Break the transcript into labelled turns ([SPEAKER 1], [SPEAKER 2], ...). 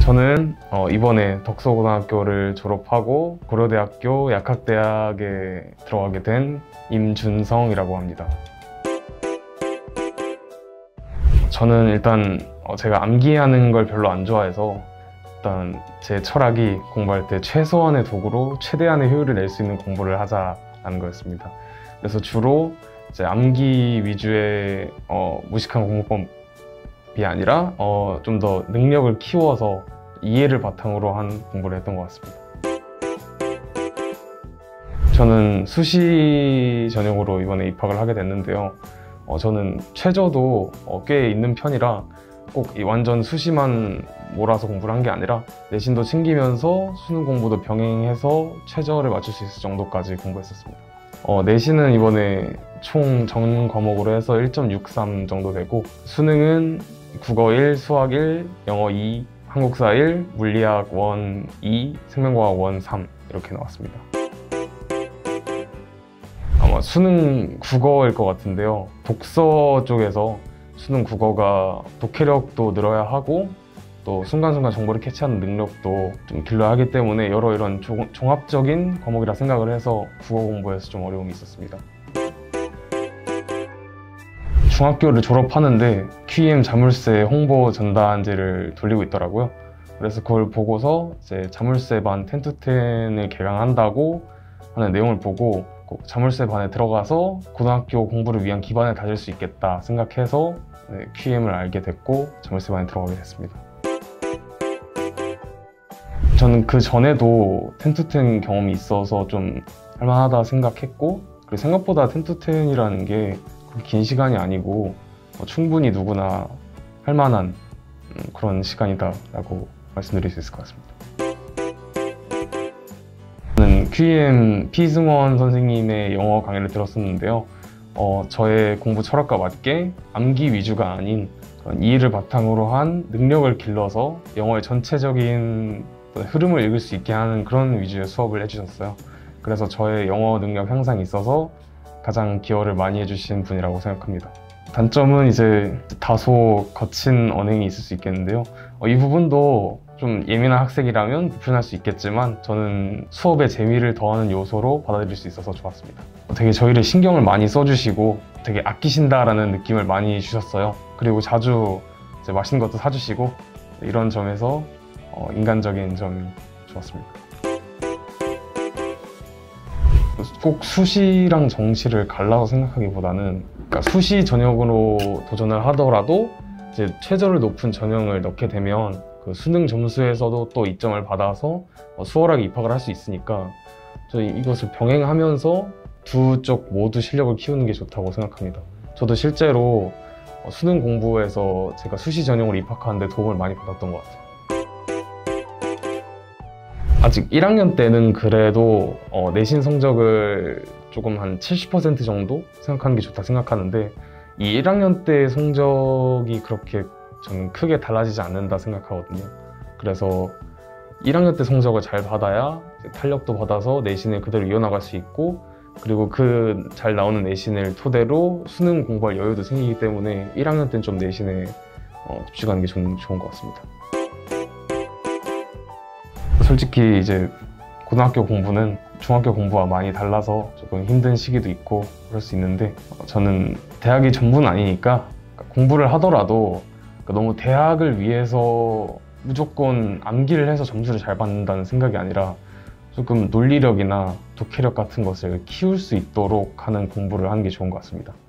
[SPEAKER 1] 저는 이번에 덕서고등학교를 졸업하고 고려대학교 약학대학에 들어가게 된 임준성이라고 합니다. 저는 일단 제가 암기하는 걸 별로 안 좋아해서 일단 제 철학이 공부할 때 최소한의 도구로 최대한의 효율을 낼 수 있는 공부를 하자라는 거였습니다. 그래서 주로 이제 암기 위주의 무식한 공부법이 아니라 좀 더 능력을 키워서 이해를 바탕으로 한 공부를 했던 것 같습니다. 저는 수시 전형으로 이번에 입학을 하게 됐는데요. 저는 최저도 꽤 있는 편이라 꼭 완전 수시만 몰아서 공부를 한 게 아니라 내신도 챙기면서 수능 공부도 병행해서 최저를 맞출 수 있을 정도까지 공부했었습니다. 내신은 이번에 총 전 과목으로 해서 1.63 정도 되고, 수능은 국어 1, 수학 1, 영어 2, 한국사 1, 물리학 1, 2, 생명과학 1, 3 이렇게 나왔습니다. 아마 수능 국어일 것 같은데요. 독서 쪽에서 수능 국어가 독해력도 늘어야 하고 또 순간순간 정보를 캐치하는 능력도 좀 길러야 하기 때문에 이런 종합적인 과목이라 생각을 해서 국어 공부에서 좀 어려움이 있었습니다. 중학교를 졸업하는데 QEM 자물쇠 홍보 전단지를 돌리고 있더라고요. 그래서 그걸 보고서 이제 자물쇠 반 10-10을 개강한다고 하는 내용을 보고 꼭 자물쇠 반에 들어가서 고등학교 공부를 위한 기반을 다질 수 있겠다 생각해서 QEM을 알게 됐고 자물쇠 반에 들어가게 됐습니다. 저는 그 전에도 10-10 경험이 있어서 좀 할만하다 생각했고, 그리고 생각보다 10-10이라는 게 긴 시간이 아니고 충분히 누구나 할 만한 그런 시간이다 라고 말씀드릴 수 있을 것 같습니다. 저는 QEM 피승원 선생님의 영어 강의를 들었었는데요. 저의 공부 철학과 맞게 암기 위주가 아닌 이해를 바탕으로 한 능력을 길러서 영어의 전체적인 흐름을 읽을 수 있게 하는 그런 위주의 수업을 해주셨어요. 그래서 저의 영어 능력 향상에 있어서 가장 기여를 많이 해주신 분이라고 생각합니다. 단점은 이제 다소 거친 언행이 있을 수 있겠는데요. 이 부분도 좀 예민한 학생이라면 불편할 수 있겠지만 저는 수업의 재미를 더하는 요소로 받아들일 수 있어서 좋았습니다. 되게 저희를 신경을 많이 써주시고 되게 아끼신다라는 느낌을 많이 주셨어요. 그리고 자주 이제 맛있는 것도 사주시고 이런 점에서 인간적인 점이 좋았습니다. 꼭 수시랑 정시를 갈라서 생각하기보다는, 그러니까 수시 전형으로 도전을 하더라도 이제 최저를 높은 전형을 넣게 되면 그 수능 점수에서도 또 이점을 받아서 수월하게 입학을 할 수 있으니까 저희 이것을 병행하면서 두 쪽 모두 실력을 키우는 게 좋다고 생각합니다. 저도 실제로 수능 공부에서 제가 수시 전형으로 입학하는데 도움을 많이 받았던 것 같아요. 아직 1학년 때는 그래도 내신 성적을 조금 한 70% 정도 생각하는 게 좋다 생각하는데, 이 1학년 때 성적이 그렇게 저는 크게 달라지지 않는다 생각하거든요. 그래서 1학년 때 성적을 잘 받아야 탄력도 받아서 내신을 그대로 이어나갈 수 있고, 그리고 그 잘 나오는 내신을 토대로 수능 공부할 여유도 생기기 때문에 1학년 때는 좀 내신에 집중하는 게 좋은 것 같습니다. 솔직히 이제 고등학교 공부는 중학교 공부와 많이 달라서 조금 힘든 시기도 있고 그럴 수 있는데, 저는 대학이 전부는 아니니까 공부를 하더라도 너무 대학을 위해서 무조건 암기를 해서 점수를 잘 받는다는 생각이 아니라 조금 논리력이나 독해력 같은 것을 키울 수 있도록 하는 공부를 하는 게 좋은 것 같습니다.